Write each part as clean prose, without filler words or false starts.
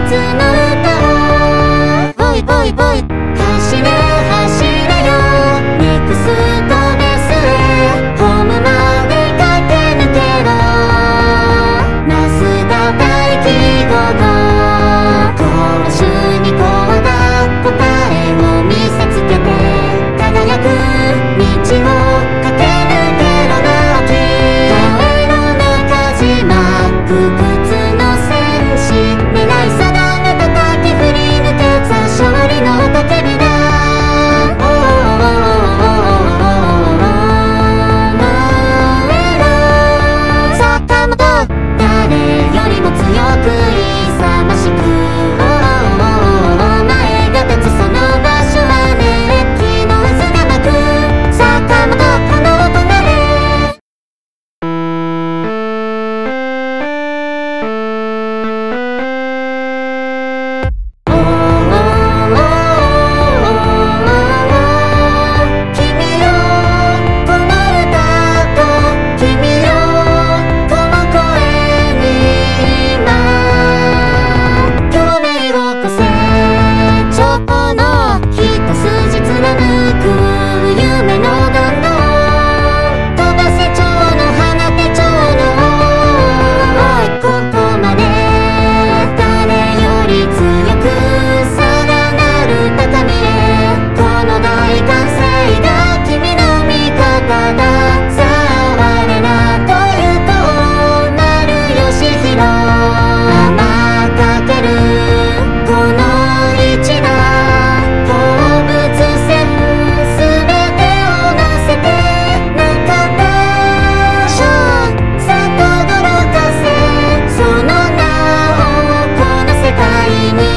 歌をボイボイボイ走れ走れよネクストベースへホームまで駆け抜けろなすが大記号攻守にこだ答えを見せつけて輝く道を駆け抜けろなき声の中島不屈の戦士狙い定めた滝振り抜けた勝利の叫びだ坂本誰よりも強く勇ましく前が立つその場所は熱気の渦が巻く坂本この音なれ君よこの歌と君よこの声に今共鳴を越せチョコの一筋貫く夢の弾道飛ばせ蝶の放て蝶のおいここまで誰より強くさらなる高みへこの大歓声が君の味方ださあ我らというとなるよしひろ甘かけるこの一打放物線すべてを乗せて向かって勝さとどろかせその名をこの世界に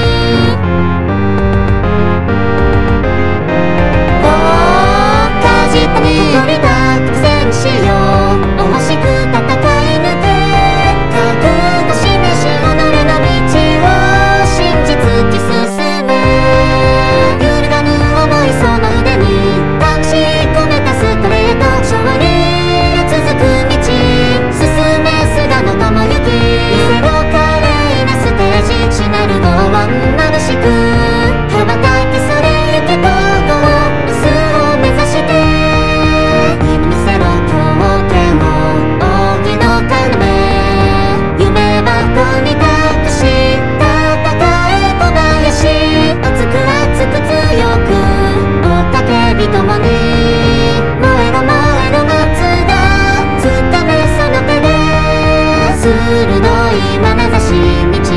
かじったに降りた戦士よ惜しく戦い抜け覚悟示し己の道を信じ突き進め揺るがぬ想いその腕に隠し込めたストレート勝利が続く道進め菅野智之見せろ華麗なステージしなるご恩眩しく羽ばたいてそれゆけとゴールスを目指して夢見せろ狂犬を扇の要夢箱に託し戦え小林熱く熱く強く追っかけ人共に燃えろ燃えろ松がつかめその手で鋭い眼差し道